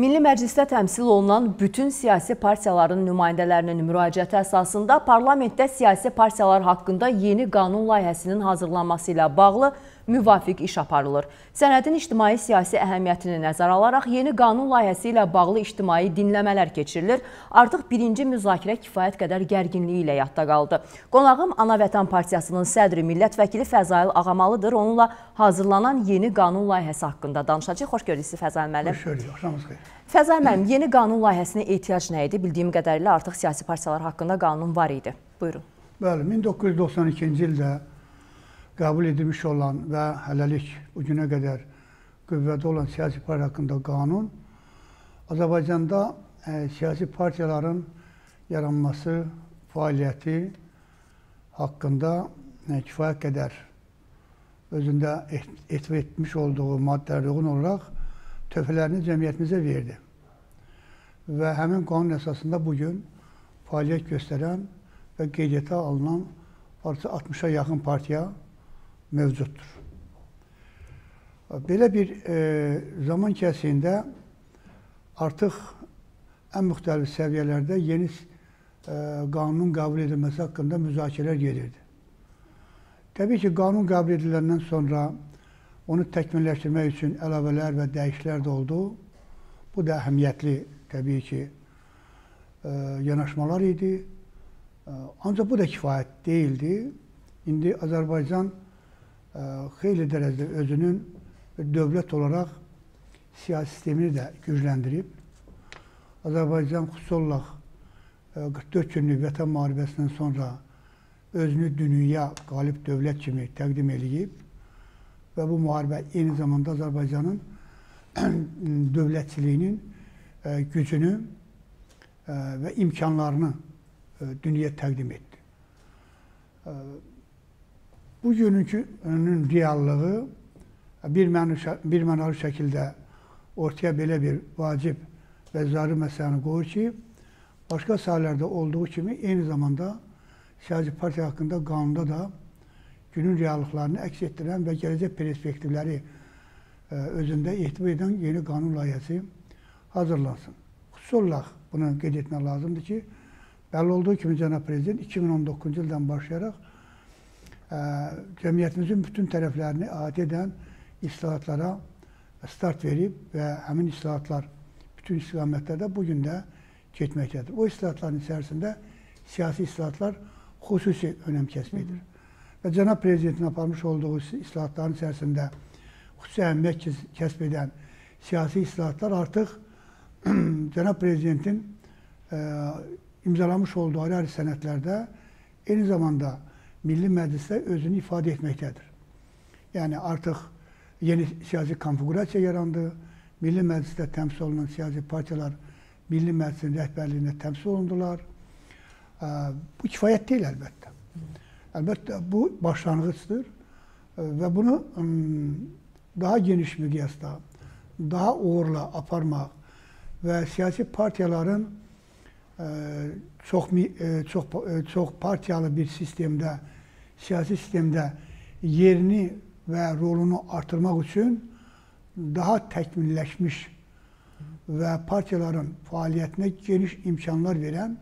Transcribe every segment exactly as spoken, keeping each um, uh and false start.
Milli Məclisdə təmsil olunan bütün siyasi partiyaların nümayəndələrinin müraciəti əsasında parlamentdə siyasi partiyalar haqqında yeni qanun layihəsinin hazırlanması ilə bağlı müvafiq iş aparılır. Sənədin ictimai-siyasi əhəmiyyətini nəzərə alaraq yeni qanun layihəsi ilə bağlı ictimai dinləmələr keçirilir. Artıq birinci müzakirə kifayət qədər gərginliyi ilə yadda qaldı. Qonağım Ana Vətən Partiyasının sədri millət vəkili Fəzail Ağamalıdır. Onunla hazırlanan yeni qanun layihəsi haqqında danışacağıq. Xoş gördük Fəzail müəllim. Xoş gördük, axşamınız xeyir. Fəzail müəllim, yeni qanun layihəsinə ehtiyac nə idi? Bildiyim qədərilə artıq siyasi partiyalar haqqında qanun var idi. Buyurun. Bəli, min doqquz yüz doxsan ikinci ildə qəbul edilmiş olan və hələlik bu günə qədər qüvvədə olan siyasi partiya haqqında qanun Azərbaycanda e, siyasi partiyaların yaranması, fəaliyyəti haqqında e, kifayət qədər özündə etva etmiş olduğu maddələrə uyğun olaraq töhfələrini cəmiyyətimizə verdi. Və həmin qanun əsasında bugün fəaliyyət göstərən və qeydiyyata alınan altmışa yaxın partiya mövcuddur. Belə bir e, zaman kəsiyində artıq ən müxtəlif səviyyələrdə yeni e, qanunun qəbul edilməsi haqqında müzakirələr gedirdi. Təbii ki, qanun qəbul ediləndən sonra onu təkmilləşdirmək üçün əlavələr və dəyişikliklər də oldu. Bu da əhəmiyyətli, təbii ki, e, yanaşmalar idi. E, ancaq bu da kifayət deyildi. İndi Azərbaycan e, xeyli dərəcədə özünün dövlət olaraq siyasi sistemini də gücləndirib. Azərbaycan xüsusi olaraq e, qırx dörd günlük vətən müharibəsindən sonra özünü dünyaya qalib dövlət kimi təqdim edib və bu müharibə eyni zamanda Azərbaycanın dövlətçiliyinin e, gücünü e, və imkanlarını e, dünyaya təqdim etdi. E, Bugünün reallığı bir mənalı şəkildə ortaya belə bir vacib və zaruri məsələni qoyur ki, başqa sahələrdə olduğu kimi eyni zamanda siyasi partiya haqqında qanunda da günün reallıqlarını əks etdirən və gələcək perspektivləri özündə ehtiva edən yeni qanun layihəsi hazırlansın. Xüsusi olaraq bunu qeyd etmək lazımdır ki, bəlli olduğu kimi Cənab Prezident iki min on doqquncu ildən başlayaraq cəmiyyətimizin bütün tərəflərini əhatə edən islahatlara start verib və həmin islahatlar bütün istiqamətlərdə bugün də getməkdədir. O islahatların içərisində siyasi islahatlar xüsusi önəm kəsb edir. Və Cənab Prezidentin aparmış olduğu islahatların içərisində xüsusi əhəmiyyət kəsb edən siyasi islahatlar artıq Cənab Prezidentin e, imzalamış olduğu ayrı-ayrı sənədlərdə eyni zamanda Milli Məclisdə özünü ifadə etməkdədir. Yəni artıq yeni siyasi konfigurasiya yarandı. Milli Məclisdə təmsil olunan siyasi partiyalar Milli Məclisin rəhbərliyində təmsil olundular. Bu kifayət deyil əlbəttə. Əlbəttə bu başlanğıcdır və bunu daha geniş miqyasda, daha uğurla aparmaq və siyasi partiyaların çox, çox, çox partiyalı bir sistemdə, siyasi sistemdə yerini və rolunu artırmaq üçün daha təkmilləşmiş və partiyaların fəaliyyətinə geniş imkanlar verən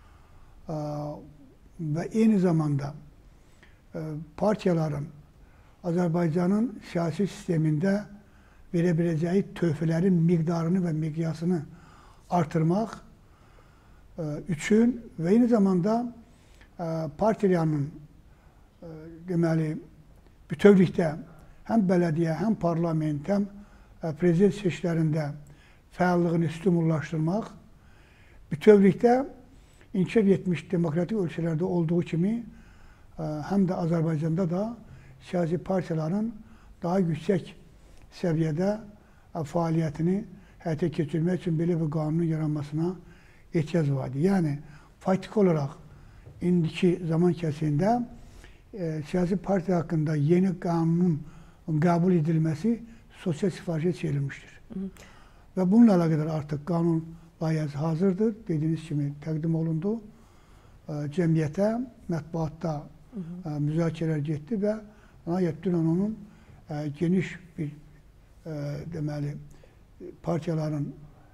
və eyni zamanda partiyaların Azərbaycanın siyasi sistemində verə biləcəyi töhfələrin miqdarını və miqyasını artırmaq üçün və eyni zamanda partiyanın deməli bütövlükdə həm bələdiyyə, həm parlament, həm prezident seçkilərində fəallığını stimullaşdırmaq, bütövlükdə inkişaf etmiş demokratik ölkələrdə olduğu kimi həm də Azərbaycanda da siyasi partiyaların daha yüksək səviyyədə fəaliyyətini həyata keçirmək üçün belə bir qanunun yaranmasına ehtiyac vardı. Yəni, faktik olaraq indiki zaman kəsiyində e, siyasi partiya haqqında yeni qanunun qəbul edilməsi sosial sifarişə çevrilmişdir. Hı -hı. Və bununla əlaqədar artıq qanun layihəsi hazırdır. Dediyiniz kimi təqdim olundu. E, cəmiyyətə, mətbuatda e, müzakirələr getdi və nəhayət dünən onun e, geniş bir e, deməli partiyaların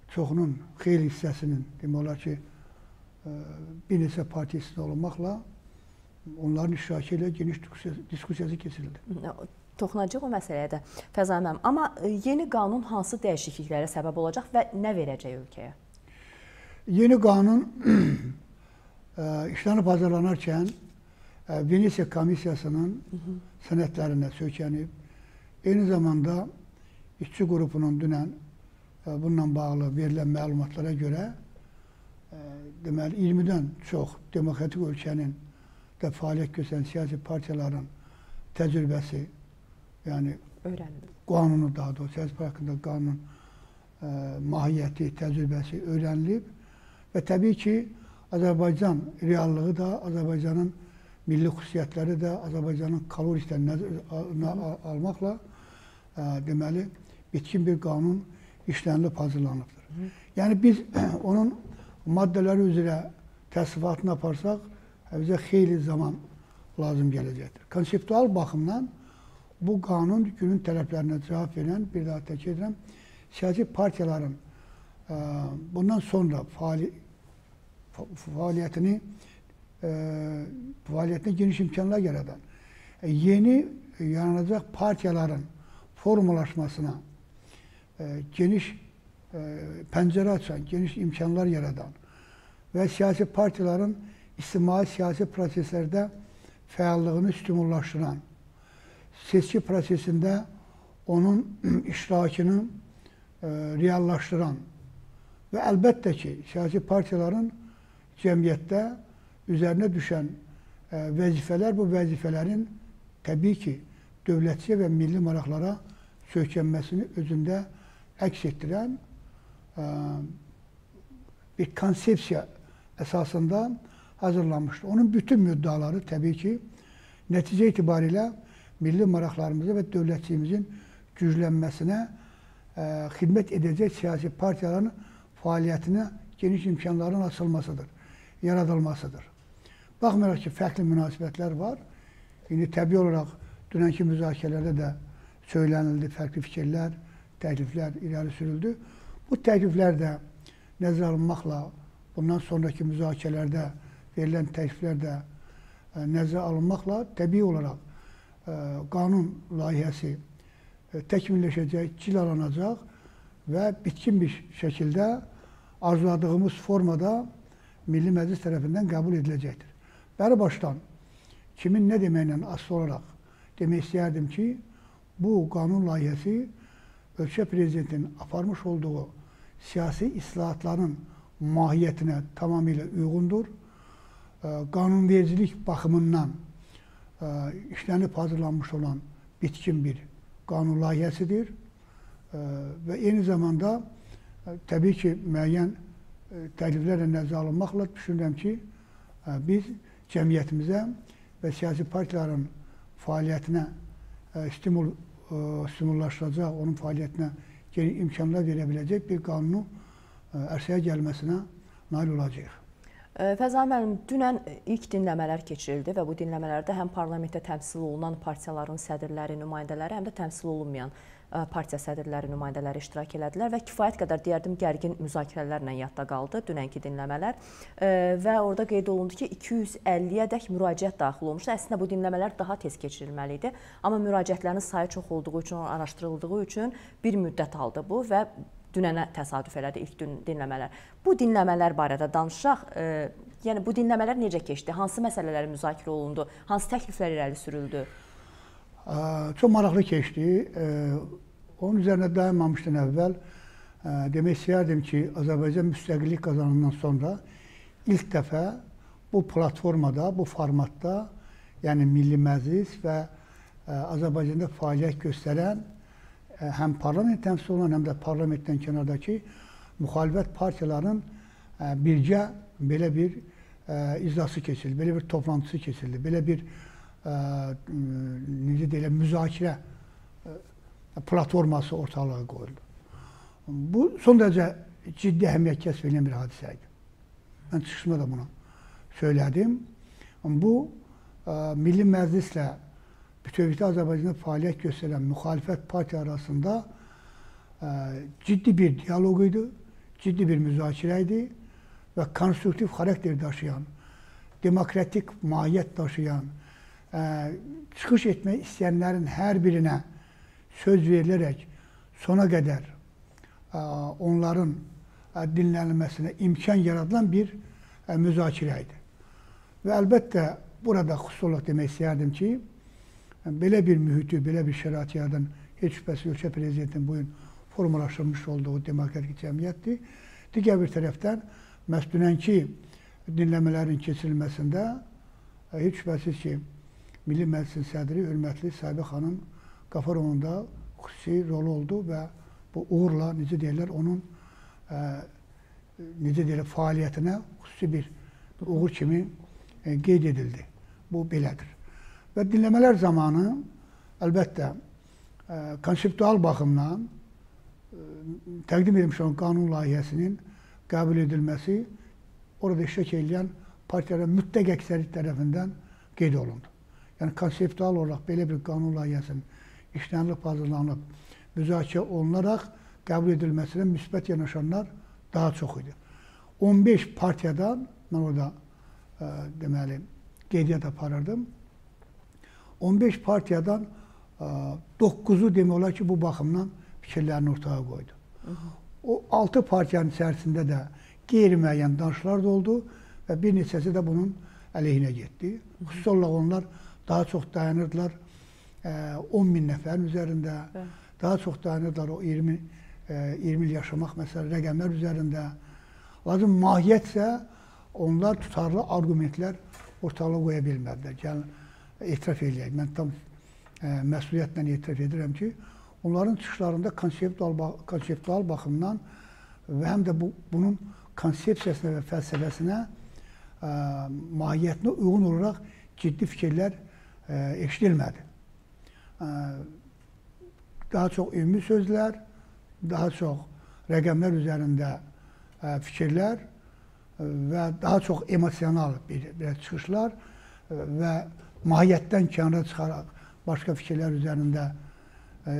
çoxunun, xeyli hissəsinin demək olar ki, bir neçə parti içində olmaqla onların iştirakı ilə geniş diskusiyası keçirildi. Toxunacaq o məsələyə də Fəzan müəllim. Amma yeni qanun hansı dəyişikliklərə səbəb olacaq və nə verəcək ölkəyə? Yeni qanun işlənib hazırlanarkən Venesiya Komissiyasının sənədlərinə söykənib, eyni zamanda işçi qrupunun dünən bununla bağlı verilən məlumatlara görə deməli iyirmidən çox demokratik ölkənin də fəaliyyət göstərən siyasi partiyaların təcrübəsi, yəni öyrənilib. Qanunu daha doğrusu siyasi partiya haqqında qanunun mahiyyəti, təcrübəsi öyrənilib və təbii ki, Azərbaycan reallığı da, Azərbaycanın milli xüsusiyyətləri də, Azərbaycanın kaloristlərini nəzərə almaqla deməli bitkin bir qanun işlənilib hazırlanıbdır. Yəni biz onun maddələri üzrə təsdifatını aparsaq, bizə xeyli zaman lazım gələcəkdir. Konseptual baxımdan bu qanun günün tələblərinə cavab verən, bir daha təkrar edirəm, siyasi partiyaların bundan sonra faali, fəaliyyətini fəaliyyətinə geniş imkanlar yaradan, yeni yaranacaq partiyaların formalaşmasına geniş pəncərə açan, geniş imkanlar yaradan və siyasi partiyaların ictimai siyasi proseslərdə fəallığını stimullaşdıran, seçki prosesində onun iştirakını reallaşdıran və əlbəttə ki, siyasi partiyaların cəmiyyətdə üzərinə düşən vəzifələr, bu vəzifələrin təbii ki, dövlətçi və milli maraqlara söykənməsini özündə əks etdirən bir konsepsiya əsasında hazırlanmışdır. Onun bütün müddaları təbii ki, nəticə itibarilə milli maraqlarımıza və dövlətçiyimizin güclənməsinə xidmət edəcək siyasi partiyaların fəaliyyətinə geniş imkanların açılmasıdır, yaradılmasıdır. Baxmayaraq ki, fərqli münasibətlər var. İndi təbii olaraq dünənki müzakirələrdə də söylənildi, fərqli fikirlər, təkliflər irəli sürüldü. Bu təkliflər də nəzərə alınmaqla, bundan sonraki müzakirələrdə verilən təkliflər də nəzərə alınmaqla təbii olaraq qanun layihəsi təkmilləşəcək, cilalanacaq və bitkin bir şəkildə arzuladığımız formada Milli Məclis tərəfindən qəbul ediləcəkdir. Bəri başdan kimin nə deməklə asılı olaraq demək istəyərdim ki, bu qanun layihəsi ölkə prezidentinin aparmış olduğu siyasi islahatların mahiyyətinə tamamilə uyğundur. Qanunvericilik baxımından işlənib hazırlanmış olan bitkin bir qanun layihəsidir və eyni zamanda təbii ki, müəyyən təkliflərlə nəzərə alınmaqla düşünürəm ki, biz cəmiyyətimizə və siyasi partiyaların fəaliyyətinə stimul, stimullaşdıracaq, onun fəaliyyətinə yeni imkanlar verə biləcək bir qanunu ərsəyə gəlməsinə nail olacaq. Fəzan müəllim, dünən ilk dinləmələr keçirildi və bu dinləmələrdə həm parlamentdə təmsil olunan partiyaların sədrləri, nümayəndələri, həm də təmsil olunmayan partiya sədrləri, nümayəndələri iştirak elədilər və kifayət qədər, deyərdim, gərgin müzakirələrlə yadda qaldı dünənki dinləmələr və orada qeyd olundu ki, iki yüz əlliyədək müraciət daxil olmuşdu. Əslində bu dinləmələr daha tez keçirilməli idi, amma müraciətlərin sayı çox olduğu üçün, araşdırıldığı üçün bir müddət aldı bu və dünənə təsadüf elədi ilk dinləmələr. Bu dinləmələr barədə danışaq, yəni bu dinləmələr necə keçdi, hansı məsələlər müzakirə olundu, hansı təkliflər irəli sürüldü? Çox maraqlı keçdi. Onun üzərində dayanmamışdan əvvəl demək istəyərdim ki, Azərbaycan müstəqillik qazanandan sonra ilk dəfə bu platformada, bu formatda, yəni Milli Məclis və Azərbaycanda fəaliyyət göstərən həm parlament təmsil olunan, həm də parlamentdən kənardakı müxalifət partiyaların birgə belə bir iclası keçirildi, belə bir toplantısı keçirildi, belə bir necə deyiləm, müzakirə platforması ortalığa qoyuldu. Bu son dərəcə ciddi əhəmiyyət kəsb edən bir hadisə idi. Mən çıxışımda da bunu söylədim. Bu Milli Məclislə bütövlükdə Azərbaycanda fəaliyyət göstərən müxalifət partiya arasında ciddi bir diyaloq idi, ciddi bir müzakirə idi və konstruktiv xarakter daşıyan, demokratik mahiyyət daşıyan, ə, çıxış etmək istəyənlərin hər birinə söz verilərək sona qədər ə, onların ə, dinlənilməsinə imkan yaradılan bir ə, müzakirə idi. Və əlbəttə burada xüsusi olaraq demək istəyərdim ki, belə bir mühiti, belə bir şərait yaradan heç şübhəsiz ölkə prezidentin bugün formalaşdırmış olduğu demokratik cəmiyyətdir. Digər bir tərəfdən, məhz dünənki dinləmələrin keçirilməsində heç şübhəsiz ki, Milli Məclisin sədri, hörmətli Sabih xanım Qafarovun da xüsusi rolu oldu və bu uğurla, necə deyirlər, onun ə, necə deyirlər, fəaliyyətinə xüsusi bir uğur kimi ə, qeyd edildi. Bu belədir. Və dinləmələr zamanı əlbəttə ə, konseptual baxımdan ə, təqdim edilmiş olan qanun layihəsinin qəbul edilməsi orada iştirak edən partiyaların mütləq əksəriyyət tərəfindən qeyd olundu. Yəni konseptual olaraq belə bir qanun layihəsinin işlənilib, hazırlanıb, müzakirə olunaraq qəbul edilməsinə müsbət yanaşanlar daha çox idi. on beş partiyadan, mən orada ə, deməli, qeydiyyat aparırdım. on beş partiyadan doqquzu demək olar ki, bu baxımdan fikirlərini ortaya qoydu. Hı -hı. O altı partiyanın içərisində də qeyri-müəyyən danışıqlar da oldu və bir neçəsi də bunun əleyhinə getdi. Xüsusi olaraq onlar daha çox dayanırdılar on min nəfərin üzərində, Hı. daha çox dayanırdılar o iyirmi il yaşamaq məsələ rəqəmlər üzərində. Lakin mahiyyət isə onlar tutarlı argumentlər ortalığa qoya bilmədilər. Gəlin, etiraf eləyək. Mən tam ə, məsuliyyətlə etiraf edirəm ki, onların çıxışlarında konseptual, konseptual baxımdan və həm də bu, bunun konsepsiyasına və fəlsəfəsinə, ə, mahiyyətinə uyğun olaraq ciddi fikirlər ə, eşidilmədi. Ə, daha çox ümumi sözlər, daha çox rəqəmlər üzərində ə, fikirlər ə, və daha çox emosional bir, bir çıxışlar ə, və mahiyyətdən kənara çıxaraq başqa fikirlər üzərində e,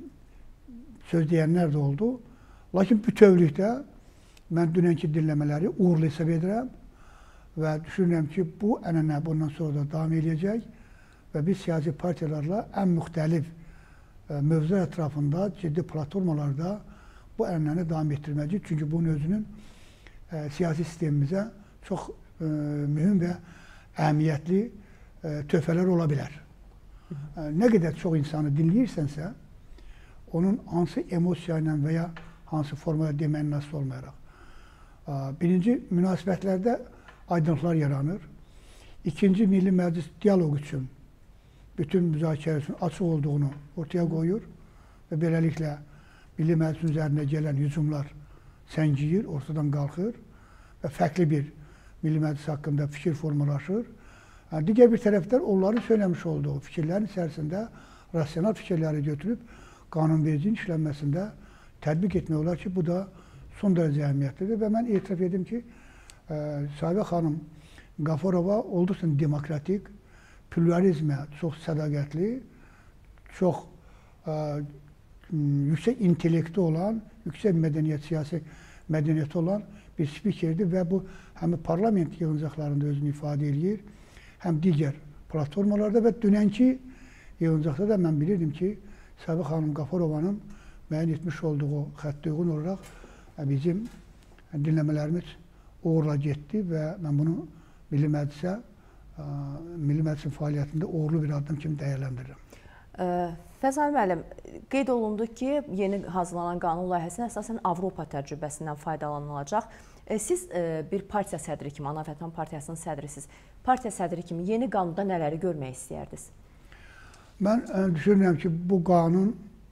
söz deyənlər də oldu. Lakin bütövlükdə mən dünənki dinləmələri uğurlu hesab edirəm və düşünürəm ki, bu ənənə bundan sonra da davam edəcək və biz siyasi partiyalarla ən müxtəlif e, mövzular ətrafında ciddi platformalarda bu ənənəni davam etdirməliyik. Çünki bunun özünün e, siyasi sistemimizə çox e, mühüm və əhəmiyyətli töhfələr ola bilər. Nə qədər çox insanı dinləyirsənsə, onun hansı emosiya ilə və ya hansı formada deməyin nasıl olmayaraq. Birinci, münasibətlərdə aydınlıqlar yaranır. İkinci, Milli Məclis dialoq üçün bütün müzakirə üçün açıq olduğunu ortaya qoyur və beləliklə Milli Məclisin üzərində gələn hücumlar səngiyir, ortadan qalxır və fərqli bir Milli Məclis haqqında fikir formalaşır. Digər bir tərəfdən onların söyləmiş olduğu fikirlərin içərisində rasional fikirləri götürüb qanunvericiliyin işlənməsində tətbiq etmək olar ki, bu da son dərəcə əhəmiyyətlidir və mən etiraf edim ki, Sabih xanım Qafarova olduqca demokratik, pluralizmə çox sədaqətli, çox ə, yüksək intellekti olan, yüksək mədəniyyət, siyasi mədəniyyəti olan bir spikerdir və bu həm parlament yığıncaqlarında özünü ifadə edir, həm digər platformalarda və dünənki yığıncaqda da mən bilirdim ki, Sabih xanım Qafarovanın müəyyən etmiş olduğu xəttə uyğun olaraq bizim dinləmələrimiz uğurla getdi və mən bunu Milli Məclisə, Milli Məclisin fəaliyyətində uğurlu bir addım kimi dəyərləndirirəm. Fəzal müəllim, qeyd olundu ki, yeni hazırlanan qanun layihəsində əsasən Avropa təcrübəsindən faydalanılacaq. Siz bir partiya sədri kimi, Ana Vətən Partiyasının sədrisiniz. Partiya sədri kimi yeni qanunda nələri görmək istəyərdiniz? Mən düşünürəm ki, bu qanun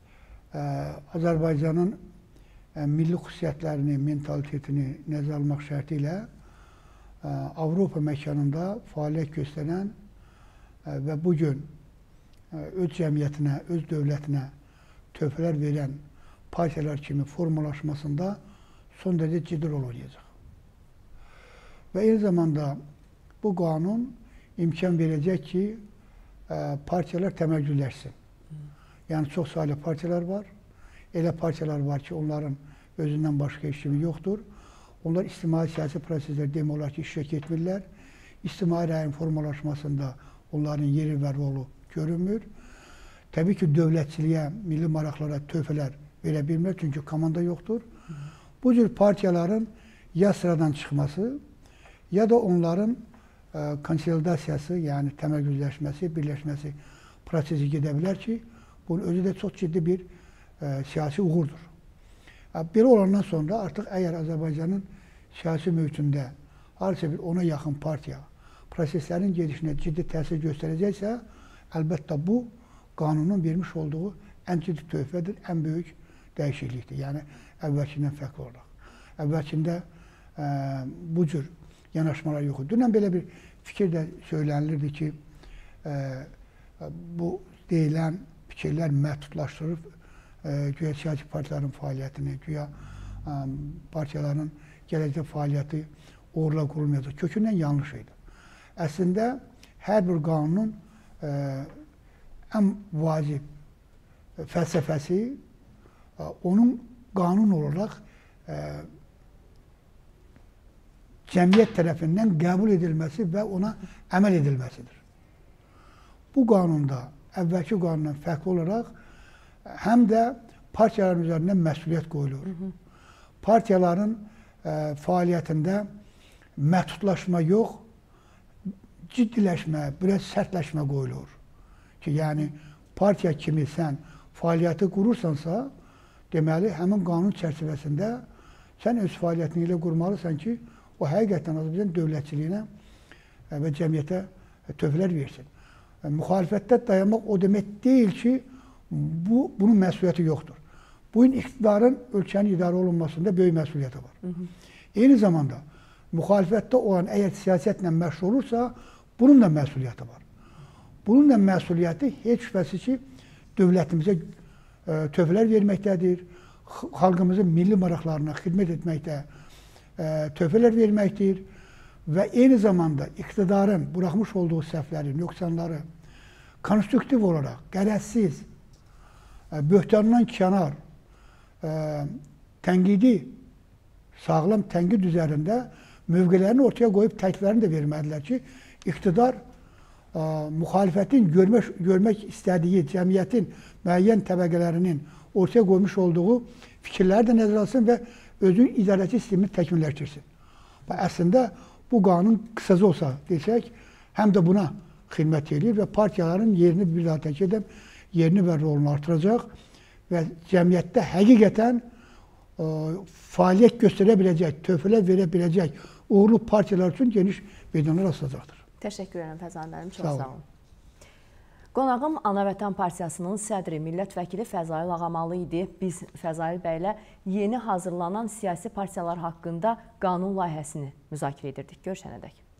Azərbaycanın milli xüsusiyyətlərini, mentalitetini nəzərə almaq şərti ilə Avropa məkanında fəaliyyət göstərən və bugün öz cəmiyyətinə, öz dövlətinə töhfələr verən partiyalar kimi formalaşmasında son dərəcə ciddi rol oynayacaq. Və eyni zamanda bu qanun imkan verəcək ki, partiyalar təməccüzləşsin. Yəni çox saylı partiyalar var. Elə partiyalar var ki, onların özündən başqa heç kimi yoxdur. Onlar ictimai siyasi proseslər demək olar ki, işə getmirlər. İctimai rəyin formalaşmasında onların yeri və rolu görünmür. Təbii ki, dövlətçiliyə, milli maraqlara töhfələr verə bilmir, çünki komanda yoxdur. Bu cür partiyaların ya sıradan çıxması, ya da onların e, konsolidasiyası, yəni təmərküzləşməsi, birləşməsi prosesi gedə bilər ki, bunun özü də çox ciddi bir e, siyasi uğurdur. E, belə olandan sonra artıq əgər Azərbaycanın siyasi mühitində harca bir ona yaxın partiya proseslərin gedişinə ciddi təsir göstərəcəksə, əlbəttə bu qanunun vermiş olduğu ən ciddi töhfədir, ən böyük dəyişiklikdir. Yəni, əvvəlkindən fərqli olaraq. Əvvəlkində e, bu cür yanaşmalar yox idi. Dünən belə bir fikir də söylənilirdi ki, e, bu deyilən fikirlər məhdudlaşdırıb e, güya siyasi partiyaların fəaliyyətini, güya e, partiyaların gələcək fəaliyyəti uğurla qurulmayacaq. Kökündən yanlış idi. Əslində, hər bir qanunun e, ən vacib fəlsəfəsi onun qanun olaraq e, cəmiyyət tərəfindən qəbul edilməsi və ona əməl edilməsidir. Bu qanunda, əvvəlki qanundan fərqli olaraq həm də partiyaların üzərindən məsuliyyət qoyulur. Hı -hı. Partiyaların e, fəaliyyətində məhdudlaşma yox, ciddiləşmə, biraz sərtləşmə qoyulur. Ki, yəni, partiya kimi sən fəaliyyəti qurursansa, deməli, həmin qanun çərçivəsində sən öz fəaliyyətini ilə qurmalısan ki, o həqiqətən Azərbaycan dövlətçiliyinə və cəmiyyətə töhfələr versin. Müxalifətdə dayanmaq o demək deyil ki, bu, bunun məsuliyyəti yoxdur. Bu gün iqtidarın ölkənin idarə olunmasında böyük məsuliyyəti var. Hı -hı. Eyni zamanda, müxalifətdə olan əgər siyasətlə məşğul olursa, bunun da məsuliyyəti var. Bunun da məsuliyyəti heç şübhəsiz ki, dövlətimizə e, töhfələr verməkdədir, xalqımızın milli maraqlarına xidmət etməkdə e, töhfələr verməkdir və eyni zamanda iqtidarın buraxmış olduğu səhvləri, nöqsanları konstruktiv olaraq, qərəzsiz, e, böhtandan kənar, e, tənqidi, sağlam tənqid üzərində mövqələrini ortaya qoyub təkliflərini də verməlidirlər ki, iqtidar ə, müxalifətin görmək, görmək istədiyi cəmiyyətin müəyyən təbəqələrinin ortaya qoymuş olduğu fikirləri də nəzərə alsın və özünün idarəçi sistemini təkmilləşdirsin. Və əslində bu qanun qısaca olsa desək, həm də buna xidmət edir və partiyaların yerini bir daha tək edəm, yerini və rolunu artıracaq və cəmiyyətdə həqiqətən ə, fəaliyyət göstərə biləcək, töhfələr verə biləcək uğurlu partiyalar üçün geniş meydanlar açılacaqdır. Təşəkkür edirəm Fəzan müəllim, çox sağ olun. Qonağım Ana Vətən Partiyasının sədri, millət vəkili Fəzail Ağamalı idi. Biz Fəzail bəylə yeni hazırlanan siyasi partiyalar haqqında qanun layihəsini müzakirə edirdik. Görüşənədək.